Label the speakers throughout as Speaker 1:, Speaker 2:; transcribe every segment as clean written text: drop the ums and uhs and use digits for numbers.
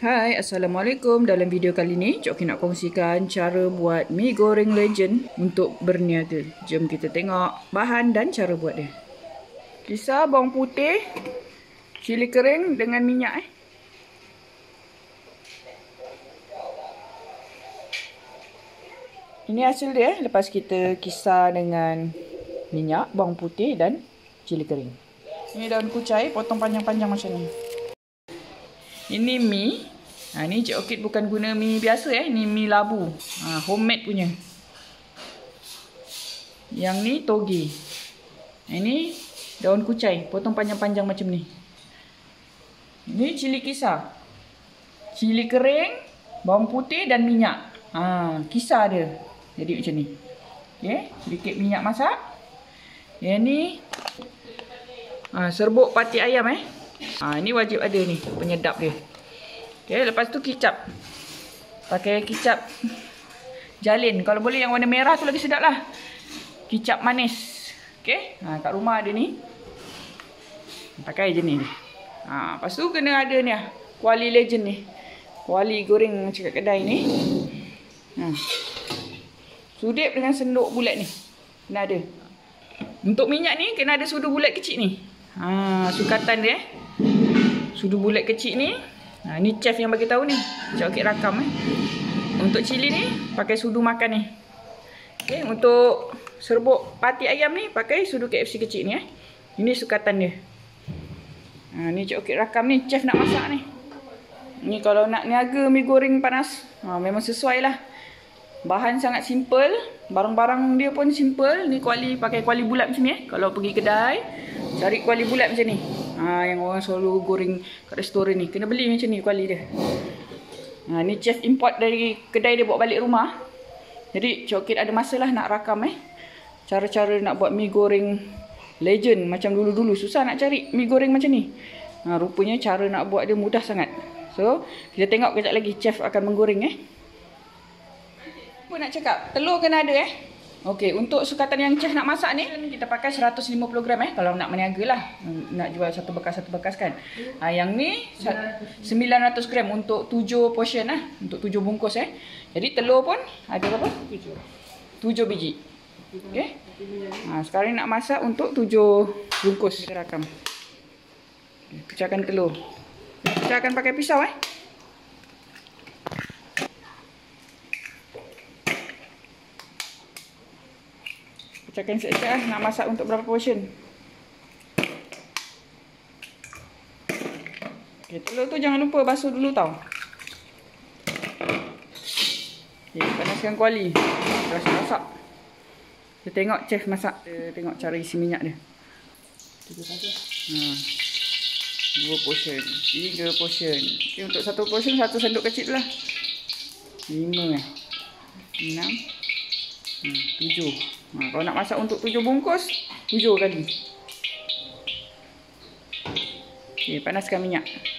Speaker 1: Hai, Assalamualaikum. Dalam video kali ni, Cik Okey nak kongsikan cara buat mi goreng legend untuk berniaga. Jom kita tengok bahan dan cara buat dia. Kisar bawang putih, cili kering dengan minyak. Ini hasil dia lepas kita kisar dengan minyak, bawang putih dan cili kering. Ini daun kucai, potong panjang-panjang macam ni. Ini mi. Ni Cik Okey bukan guna mi biasa Ni mi labu. Homemade punya. Yang ni toge. Ini daun kucai, potong panjang-panjang macam ni. Ini cili kisar. Cili kering, bawang putih dan minyak. Kisar dia. Jadi macam ni. Okey, sedikit minyak masak. Yang ni serbuk pati ayam Ini wajib ada ni, penyedap dia. Okey, lepas tu kicap. Pakai kicap jalin. Kalau boleh yang warna merah tu lagi sedap lah. Kicap manis. Okey, kat rumah ada ni. Pakai je ni. Lepas tu kena ada ni kuali legend ni. Kuali goreng macam kat kedai ni. Sudip dengan sendok bulat ni. Kena ada. Untuk minyak ni kena ada sudu bulat kecil ni. Sukatan dia sudu bulat kecil ni. Ni chef yang bagi tahu ni. Cik Okey rakam Untuk cili ni pakai sudu makan ni. Okey, untuk serbuk pati ayam ni pakai sudu KFC kecil ni Ini sukatan dia. Ni Cik Okey rakam ni, chef nak masak ni. Ni kalau nak niaga mi goreng panas, memang sesuai lah. Bahan sangat simple, barang-barang dia pun simple. Ni kuali, pakai kuali bulat macam ni Kalau pergi kedai, cari kuali bulat macam ni. Yang orang selalu goreng kat restoran ni, kena beli macam ni kuali dia. Ni chef import dari kedai dia bawa balik rumah. Jadi Cik Okey ada masa lah nak rakam cara-cara nak buat mi goreng legend macam dulu-dulu. Susah nak cari mi goreng macam ni. Rupanya cara nak buat dia mudah sangat. So kita tengok kejap lagi chef akan menggoreng Apa nak cakap, telur kena ada Okey, untuk sukatan yang chef nak masak ni kita pakai 150 gram kalau nak meniaga lah. Nak jual satu bekas kan. Yang ni 900 gram untuk 7 portion untuk 7 bungkus Jadi telur pun ada berapa? 7 biji. Okey. Sekarang nak masak untuk 7 bungkus. Kita rakam. Pecahkan telur. Pecahkan pakai pisau Pecahkan siap-siap nak masak untuk berapa portion. Okay, telur tu jangan lupa basuh dulu tau. Okay, panaskan kuali. Terus masak. Kita tengok chef masak. Kita tengok cara isi minyak dia. 2 portion, 3 portion. Okay, untuk 1 portion 1 sendok kecil tu lah. 5 6 7. Kalau nak masak untuk 7 bungkus, 7 kali. Okay, panaskan minyak.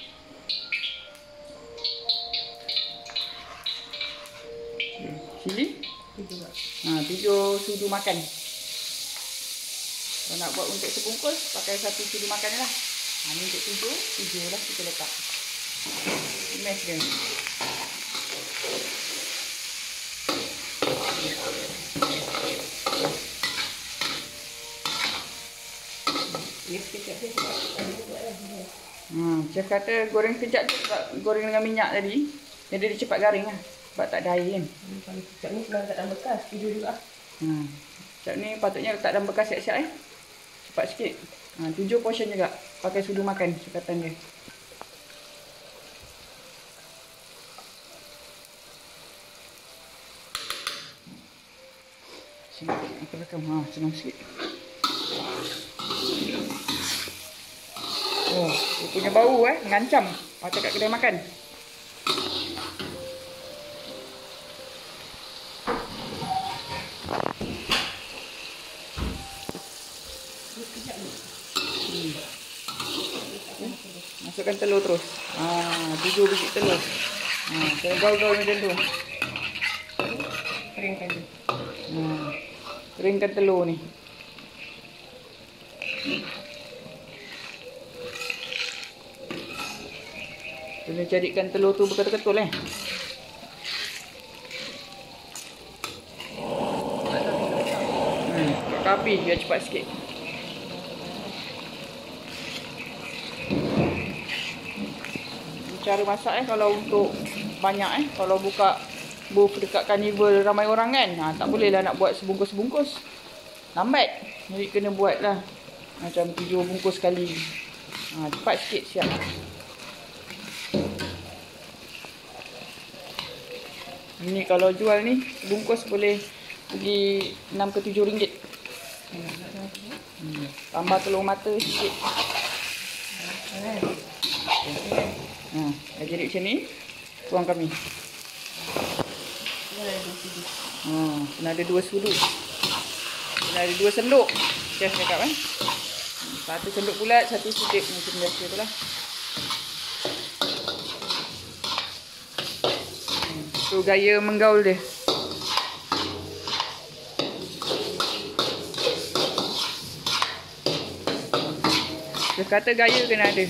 Speaker 1: Okay, cili 7 sudu makan. Kalau nak buat untuk sebungkus, pakai 1 sudu makan je lah. Ni untuk 7 lah kita letak. Mash dia. Chef kata goreng sekejap tu goreng dengan minyak tadi. Jadi dia cepat garing lah. Sebab tak ada air kan.
Speaker 2: Kalau kecap ni kena letak dalam bekas, tidur juga.
Speaker 1: Kecap ni patutnya letak dalam bekas siap-siap cepat sikit. 7 portion juga. Pakai sudu makan sukatan dia. Sini aku rakam. Senang sikit. Dia punya bau mengancam macam kat kedai makan. Masukkan telur terus. 7 biji telur. Kena gaul-gaul macam tu.
Speaker 2: Keringkan dia.
Speaker 1: Keringkan telur ni. Kena jadikan telur tu betul-betul kat api biar cepat sikit. Cara masak kalau untuk banyak kalau buka booth dekat carnival ramai orang kan, tak bolehlah nak buat sebungkus-sebungkus. Lambat. Jadi kena buatlah macam 7 bungkus sekali. Cepat sikit siap. Ini kalau jual ni bungkus boleh pergi 6 ke 7 ringgit. Tambah telur mata sikit. Dah jadi macam ni. Tuang kami. Kena ada 2 sudu. Kena ada 2 senduk. Chef cakap satu senduk bulat, satu sedip macam biasa tu lah. Tu gaya menggaul dia. Dia kata gaya kena ada.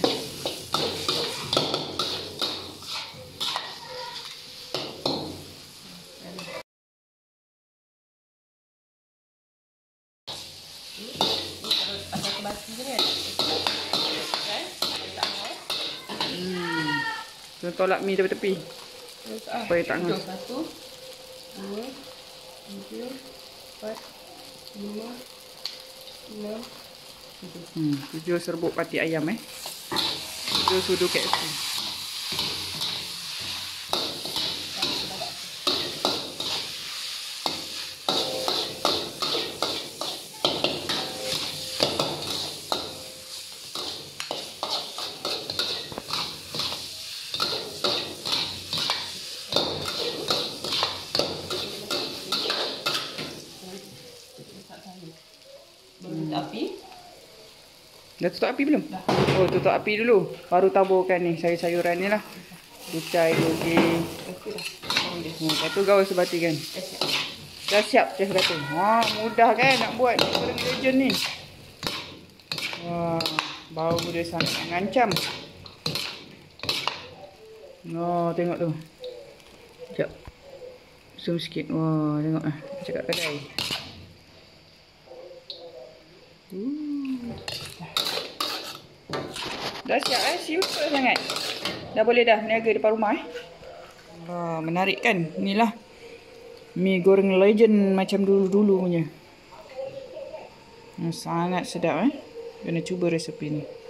Speaker 1: Tolak mi dari tepi supaya tak hangus.
Speaker 2: 1, 2, 3, 4, 5, 6,
Speaker 1: 7 serbuk pati ayam 7 sudu KFC.
Speaker 2: api.
Speaker 1: Dah tutup api belum? Dah. Oh, tutup api dulu. Baru taburkan ni sayur-sayuran ni lah. Kucai, toge. Lepas tu gaul sebati kan. Dah siap chef kata. Mudah kan nak buat goreng legend ni. Wah, bau dia sangat mengancam. Tengok tu. Sekejap. Zoom sikit. Wah, tengok cakap kedai. Dah siap simple sangat. Dah boleh dah niaga depan rumah menarik kan. Inilah mi goreng legend macam dulu-dulu punya. Sangat sedap Kena cuba resepi ni.